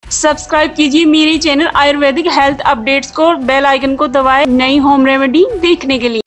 Subscribe कीजिए मेरे channel ayurvedic health updates को, बेल आइकन को दबाएं नई होम रेमेडी देखने के लिए।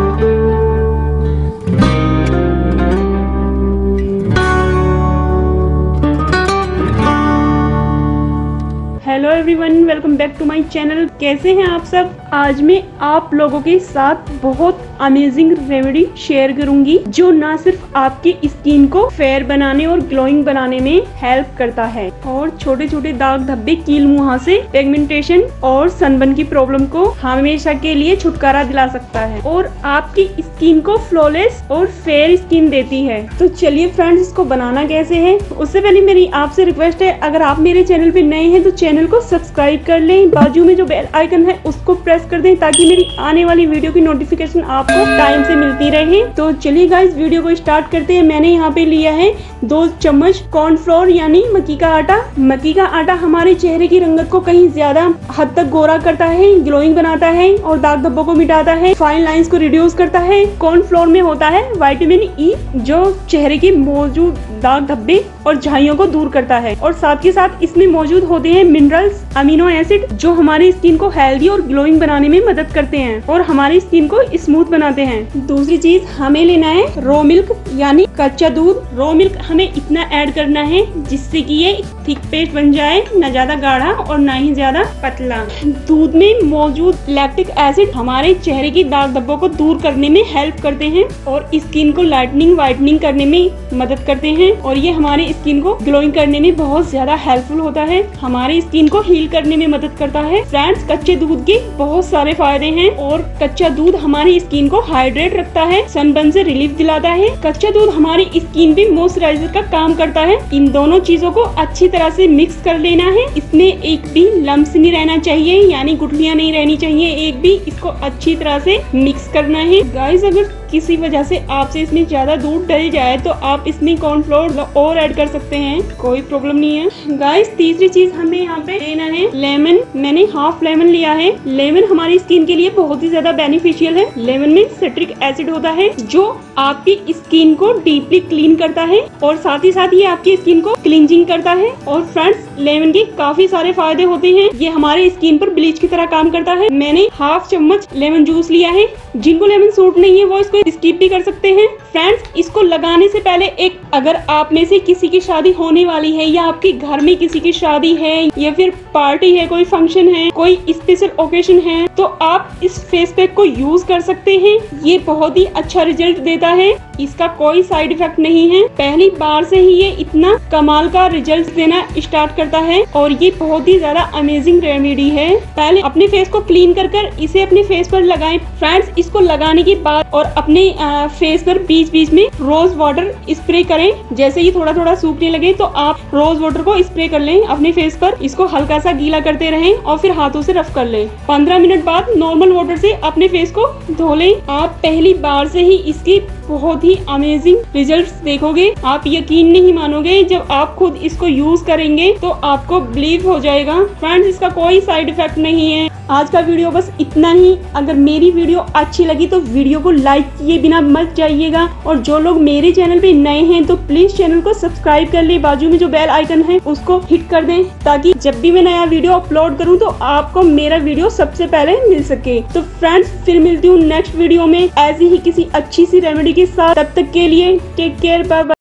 Hello everyone, welcome back to my channel. कैसे हैं आप सब? आज मैं आप लोगों के साथ बहुत अमेजिंग रेमेडी शेयर करूंगी जो ना सिर्फ आपकी स्किन को फेयर बनाने और ग्लोइंग बनाने में हेल्प करता है और छोटे छोटे दाग धब्बे, कील मुहासे, पिगमेंटेशन और सनबर्न की प्रॉब्लम को हमेशा के लिए छुटकारा दिला सकता है और आपकी स्किन को फ्लॉलेस और फेयर स्किन देती है। तो चलिए फ्रेंड्स, इसको बनाना कैसे है उससे पहले मेरी आपसे रिक्वेस्ट है, अगर आप मेरे चैनल पे नए हैं तो चैनल को सब्सक्राइब कर लें, बाजू में जो बेल आइकन है उसको प्रेस कर दें ताकि मेरी आने वाली वीडियो की नोटिफिकेशन आपको टाइम से मिलती रहे। तो चलिए गाइस, वीडियो को स्टार्ट करते हैं। मैंने यहाँ पे लिया है 2 चम्मच कॉर्नफ्लोर यानी मक्की का आटा। मक्की का आटा हमारे चेहरे की रंगत को कहीं ज्यादा हद तक गोरा करता है, ग्लोइंग बनाता है और दाग धब्बों को मिटाता है, फाइन लाइंस को रिड्यूस करता है। कॉर्नफ्लोर में होता है विटामिन ई जो चेहरे के मौजूद दाग धब्बे और झाइयों को दूर करता है और साथ ही साथ इसमें मौजूद होते हैं मिनरल्स, अमीनो एसिड जो हमारी स्किन को हेल्दी और ग्लोइंग बनाने में मदद करते हैं और हमारी स्किन को स्मूथ बनाते हैं। दूसरी चीज हमें लेना है रॉ मिल्क यानी कच्चा दूध। रॉ मिल्क हमें इतना ऐड करना है जिससे कि ये थिक पेस्ट बन जाए, न ज्यादा गाढ़ा और न ही ज्यादा पतला। दूध में मौजूद लैक्टिक एसिड हमारे चेहरे की दाग धब्बों को दूर करने में हेल्प करते हैं और स्किन को लाइटनिंग, व्हाइटनिंग करने में मदद करते हैं और ये हमारी स्किन को ग्लोइंग करने में बहुत ज्यादा हेल्पफुल होता है, हमारी स्किन को हील करने में मदद करता है। फ्रेंड्स, कच्चे दूध के बहुत सारे फायदे हैं और कच्चा दूध हमारी स्किन को हाइड्रेट रखता है, सनबर्न से रिलीफ दिलाता है। कच्चा दूध हमारी स्किन पे मॉइस्चराइजर का काम करता है। इन दोनों चीजों को अच्छी तरह से मिक्स कर लेना है। इसमें एक भी लम्स नहीं रहना चाहिए यानी गुठलियां नहीं रहनी चाहिए एक भी। इसको अच्छी तरह से मिक्स करना है। गाइस, अगर किसी वजह से आपसे इसमें ज्यादा दूध डल जाए तो आप इसमें कॉर्नफ्लोर और ऐड कर सकते हैं, कोई प्रॉब्लम नहीं है। गाइस, तीसरी चीज हमें यहाँ पे लेना है लेमन। मैंने हाफ लेमन लिया है। लेमन हमारी स्किन के लिए बहुत ही ज्यादा बेनिफिशियल है। लेमन में सिट्रिक एसिड होता है जो आपकी स्किन को डीपली क्लीन करता है और साथ ही साथ ये आपकी स्किन को क्लींजिंग करता है। और फ्रेंड्स, लेमन के काफी सारे फायदे होते हैं। ये हमारे स्किन पर ब्लीच की तरह काम करता है। मैंने हाफ चम्मच लेमन जूस लिया है। जिनको लेमन सूट नहीं है वो इसको स्किप भी कर सकते हैं। फ्रेंड्स, इसको लगाने से पहले अगर आप में से किसी की शादी होने वाली है या आपके घर में किसी की शादी है या फिर पार्टी है, कोई फंक्शन है, कोई स्पेशल ओकेशन है, तो आप इस फेस पैक को यूज कर सकते हैं। ये बहुत ही अच्छा रिजल्ट देता है, इसका कोई साइड इफेक्ट नहीं है। पहली बार से ही ये इतना कमाल का रिजल्ट देना स्टार्ट करता है और ये बहुत ही ज्यादा अमेजिंग रेमेडी है। पहले अपने फेस को क्लीन कर इसे अपने फेस पर लगाएं। फ्रेंड्स, इसको लगाने के बाद और अपने फेस पर बीच बीच में रोज वाटर स्प्रे करें। जैसे ही थोड़ा थोड़ा सूखने लगे तो आप रोज वाटर को स्प्रे कर लें अपने फेस पर। इसको हल्का सा गीला करते रहें और फिर हाथों से रफ कर लें। 15 मिनट बाद नॉर्मल वाटर से अपने फेस को धो लें। आप पहली बार से ही इसकी बहुत ही अमेजिंग रिजल्ट्स देखोगे। आप यकीन नहीं मानोगे, जब आप खुद इसको यूज करेंगे तो आपको बिलीव हो जाएगा। फ्रेंड्स, इसका कोई साइड इफेक्ट नहीं है। आज का वीडियो बस इतना ही। अगर मेरी वीडियो अच्छी लगी तो वीडियो को लाइक किए बिना मत जाइएगा और जो लोग मेरे चैनल पे नए हैं तो प्लीज चैनल को सब्सक्राइब कर ले, बाजू में जो बेल आइकन है उसको हिट कर दें ताकि जब भी मैं नया वीडियो अपलोड करूं तो आपको मेरा वीडियो सबसे पहले मिल सके। तो फ्रेंड्स, फिर मिलती हूँ नेक्स्ट वीडियो में ऐसी ही किसी अच्छी सी रेमेडी के साथ। तब तक के लिए टेक केयर, बाय बाय।